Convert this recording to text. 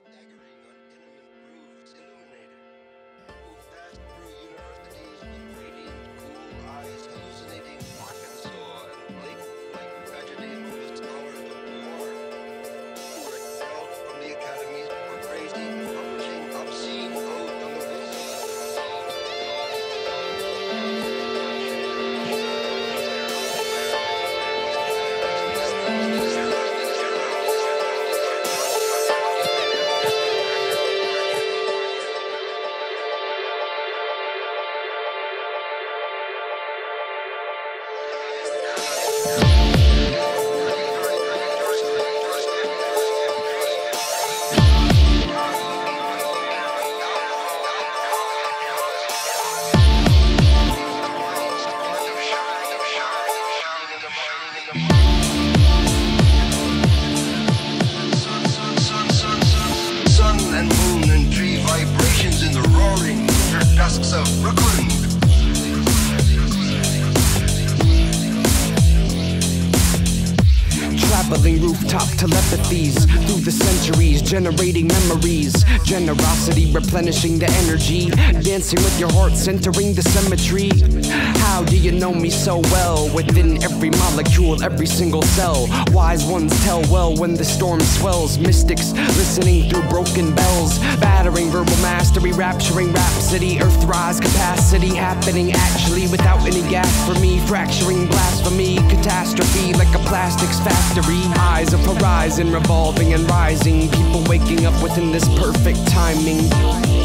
staggering on intimate grooves illuminated, who passed through universities with radiant, cool eyes, hallucinating Arkansas and Blake-like tragedy among the scholars of war, who were expelled from the academies for crazy and publishing obscene odes on the sun and moon and tree vibrations in the roaring winter dusks of Brooklyn. Traveling rooftop telepathies through the centuries, generating memories. Generosity replenishing the energy, dancing with your heart, centering the symmetry. How do you know me so well? Within every molecule, every single cell. Wise ones tell well when the storm swells. Mystics listening through broken bells, battering verbal mastery, rapturing rhapsody. Earthrise capacity happening actually without any gas for me. Fracturing blasphemy, catastrophe like a plastics factory. Eyes of horizon revolving and rising, people waking up within this perfect timing.